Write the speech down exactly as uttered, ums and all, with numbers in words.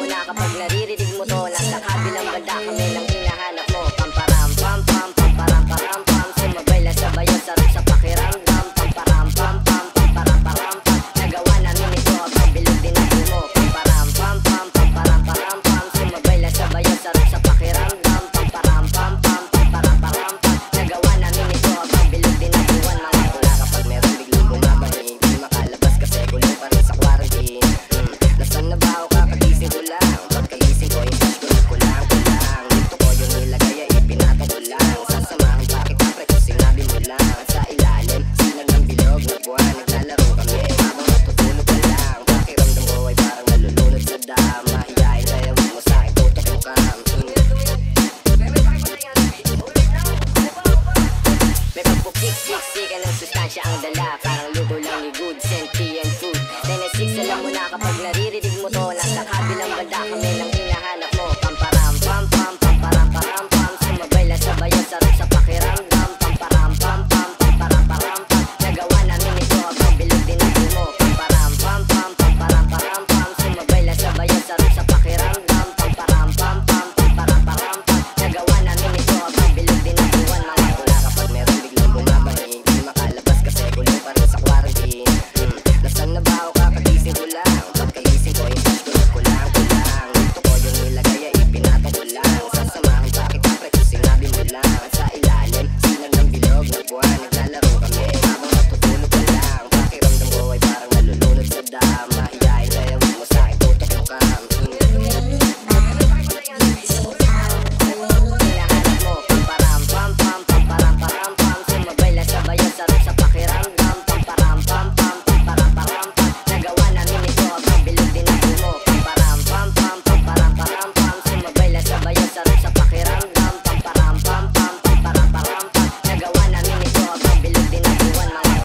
mo na kapag naririnig mo to. Nasa kabilang banda kami lang hinahanap mo. Pamparam pam pam pamparam param pam. Sumabay lang sabayan, sarap sa pakiramdam. Pamparam pam pam pamparam param pam. Nagawa namin ito habang bilog din ako mo. Pamparam pam pam pamparam param pam. Sumabay lang sabayan, sarap sa pakiramdam. Pamparam pam pam pamparam param pam. Nagawa namin ito habang bilog din ako. Mga tula kapag meron biglang bumabalik, di makalabas kasi kulong pa rin sa quarantine. hmm. Nasaan na ba ako kakagising ko lang? Pagkagising ko yung cash ko na kulang kulang. Dito ko yung nilagay ay ipinatay ko lang. Sasamahan pa kita pre kung sinabi mo lang. Sa ilalim silang ng bilog na buwan, naglalaro kami habang natutulog ka lang. Pakiramdam ko ay parang nalulunod sa dam. Mahihain kaya huwag mo sa'kin tutok yung cam. May pagpupik-sik-sikan ng sustansya ang dala. Parang luto lang ni Good Senti and Food. Ten and six, alam mo na kapag naririnig mo to. Nasa kabilang banda kami lang